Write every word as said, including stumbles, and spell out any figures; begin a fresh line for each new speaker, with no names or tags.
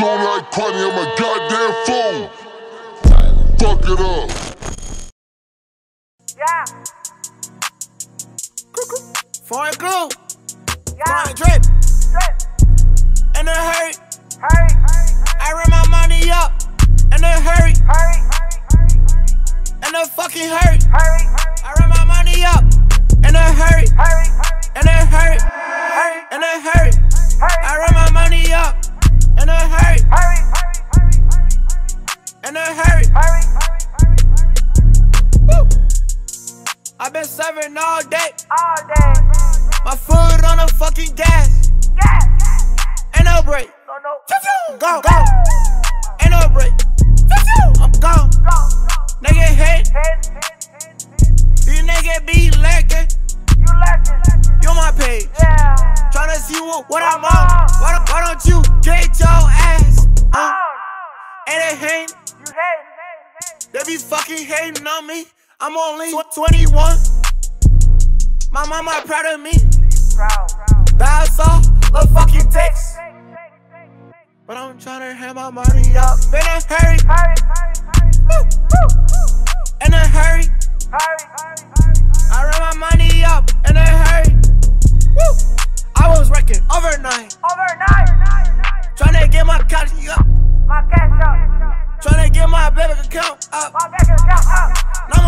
tune like Quany, I'm a goddamn fool. Fuck it up.
Yeah.
Foreign glue.
Yeah.
Foreign drip.
Drip.
In a hurry.
Hurry.
I run my money up. In a hurry.
Hurry.
In a fucking hurry.
Hurry.
I run my money up. In a hurry.
Hurry.
In a hurry.
Hurry.
In a hurry.
Hurry.
I run my money up. In a hurry.
Hurry.
In a hurry.
Hurry.
Woo. I've been serving all day.
All day.
My foot on the fucking gas.
Yes.
Ain't no break.
No, no.
Go, go. Ain't no break. I'm gone.
Go, go.
Nigga hate.
Hit, hit, hit, hit.
These niggas be lacking.
You like it.
You on my page.
Yeah.
Tryna see what, what I'm on. Why don't, why don't you get your ass
Oh.
on? And they hate.
You hate, hate, hate.
They be fucking hating on me. I'm only twenty-one. My mama proud of me.
Proud, proud.
Bounce off a fucking text. But I'm tryna have my money up. In a hurry.
Hurry, hurry, hurry.
Woo, woo. In a hurry.
Hurry, hurry, hurry.
I run my money up. In a hurry. Woo. I was working overnight.
Overnight.
Tryna get my cash up.
My cash up.
Tryna get my bank account up.
My bank account up.
Now